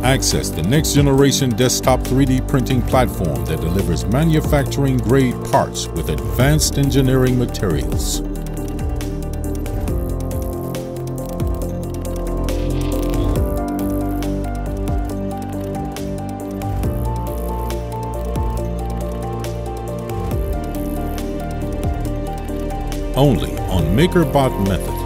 Access the next-generation desktop 3D printing platform that delivers manufacturing-grade parts with advanced engineering materials. Only on Makerbot method.